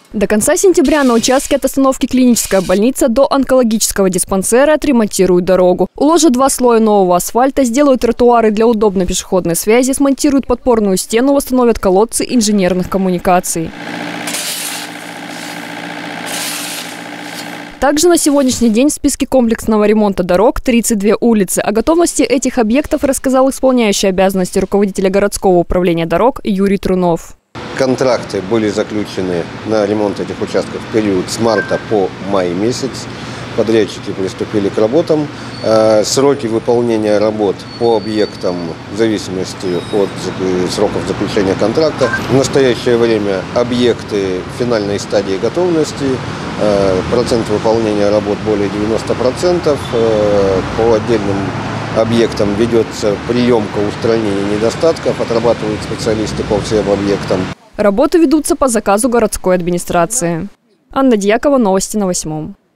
До конца сентября на участке от остановки клиническая больница до онкологического диспансера отремонтируют дорогу. Уложат 2 слоя нового асфальта, сделают тротуары для удобной пешеходной связи, смонтируют подпорную стену, восстановят колодцы инженерных коммуникаций. Также на сегодняшний день в списке комплексного ремонта дорог 32 улицы. О готовности этих объектов рассказал исполняющий обязанности руководителя городского управления дорог Юрий Трунов. Контракты были заключены на ремонт этих участков в период с марта по май месяц. Подрядчики приступили к работам. Сроки выполнения работ по объектам в зависимости от сроков заключения контракта. В настоящее время объекты финальной стадии готовности. Процент выполнения работ более 90%. По отдельным объектам ведется приемка устранения недостатков, отрабатывают специалисты по всем объектам. Работы ведутся по заказу городской администрации. Анна Дьякова, новости на 8.